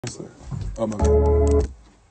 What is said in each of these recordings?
Oh my God.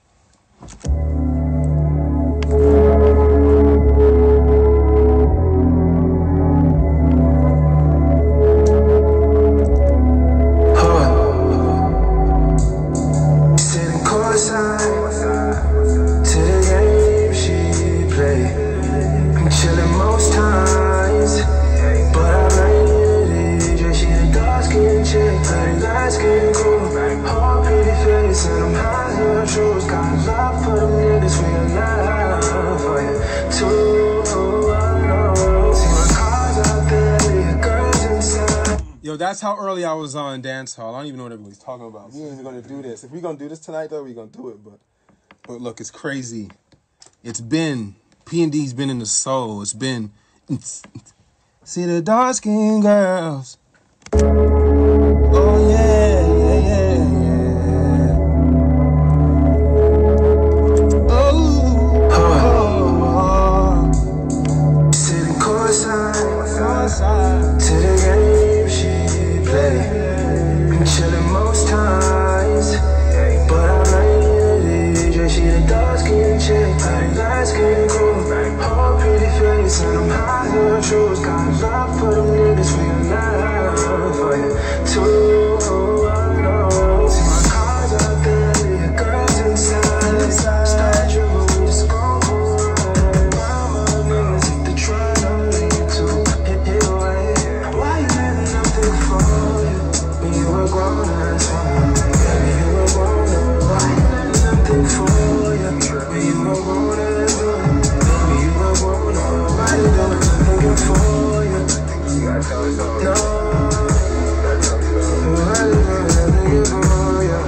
Sitting courtside to the game she played. I'm chilling most times, but I blame the DJ. She the dark-skinned chick, pretty light-skinned girl. All pretty face and I'm high as her shoes. Got love for them niggas, we alive for you too. See my cars out there, your girls inside. Yo, that's how early I was on dance hall. I don't even know what everybody's talking about. We ain't even gonna do this. If we're gonna do this tonight, though, we're gonna do it. But look, it's crazy. It's been P&D's been in the soul. It's been see the dark skinned girls. Oh yeah, yeah, yeah, yeah. Oh. Sitting courtside to the game she played. I'm chilling most times, but I blame the DJ. She the dark-skinned chick, pretty light-skinned girl. All pretty face and I'm high as her shoes. Got love for them niggas, we alive for you too. See my cars out there, your girls inside. Start driven, we just gon' run. Mama niggas hit the truck, I'm leaving too. Hit away. Why you letting them think for you? When you were grown ass woman, baby, you were grown up. Why you letting them think for you? When you were grown ass woman, baby, you were grown up. Why you letting them thinking for you? No. Why you letting them thinking for you?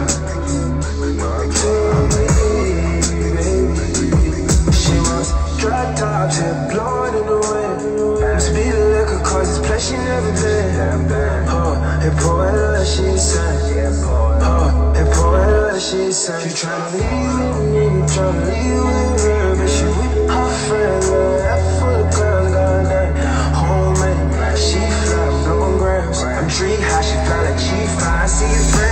Tell me, baby. She wants drop tops, hip blowing in the wind. Speed of liquor causes place she never been. And poeta she sang. And poeta she sang. She tryna leave with me, tryna leave with her, but she with her friends. That full of girls got that homemade. She fly, no grams. I'm tree high, she fly like she fly. I see your friends.